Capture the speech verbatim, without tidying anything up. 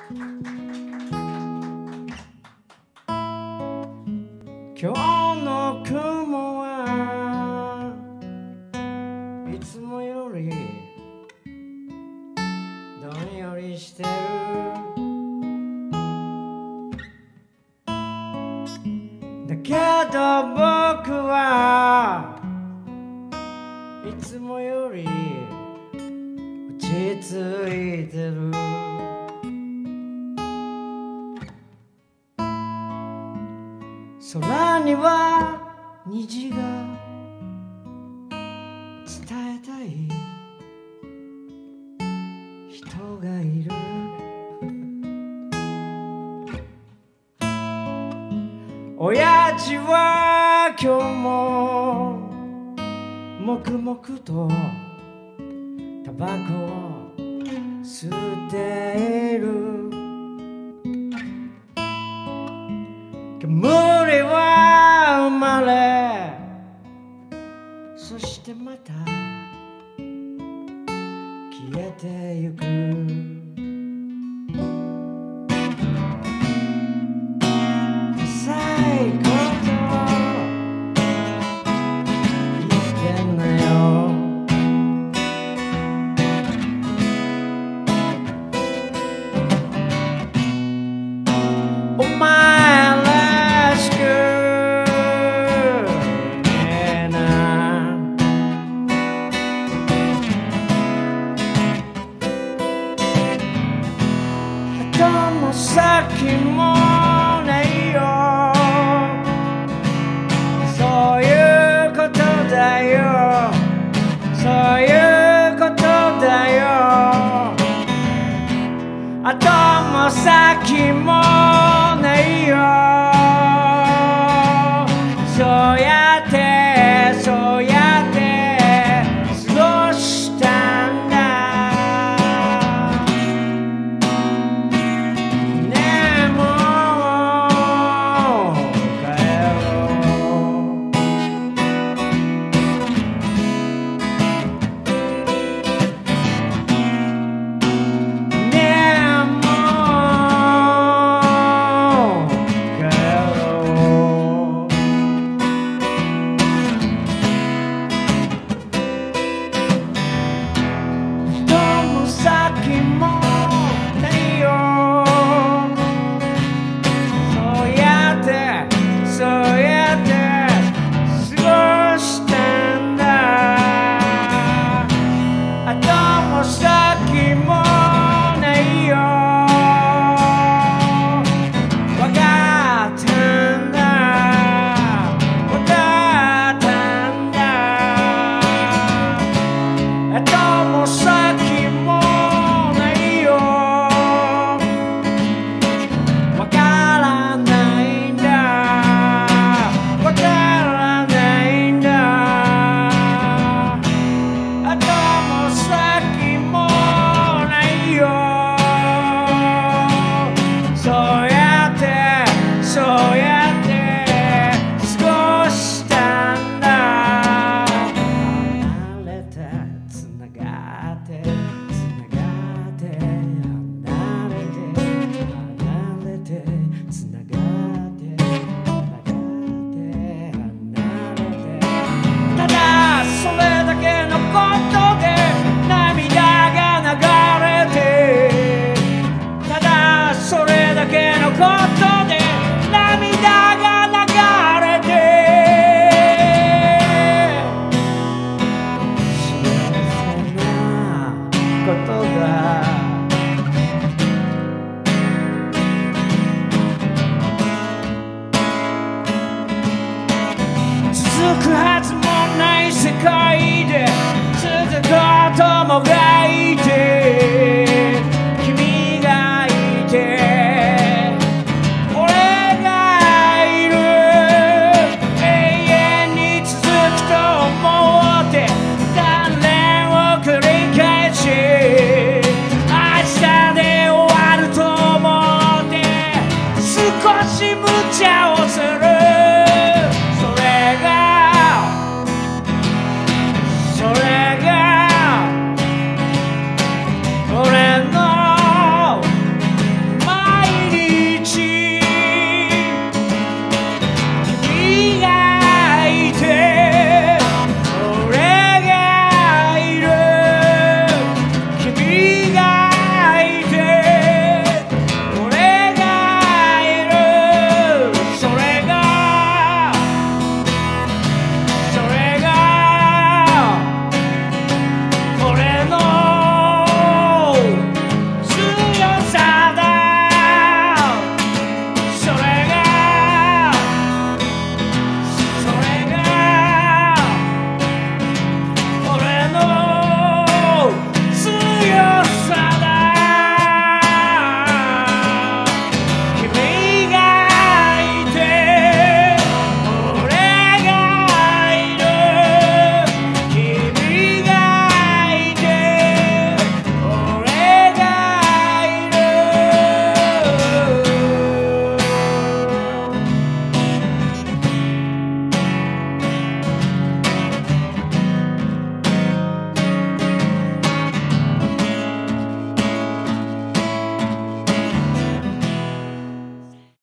今日の雲はいつもよりどんよりしてる。だけど僕はいつもより落ち着いてる。空には虹が伝えたい人がいる。親父は今日も黙々とタバコを吸っている。煙は生まれ、そしてまた消えてゆく。最高と言ってんなよ。お前らしくねえな。後も先もないよ。そういうことだよ。そういうことだよ。後も先もないよ。